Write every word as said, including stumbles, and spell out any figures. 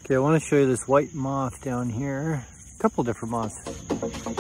Okay, I want to show you this white moth down here. A couple different moths.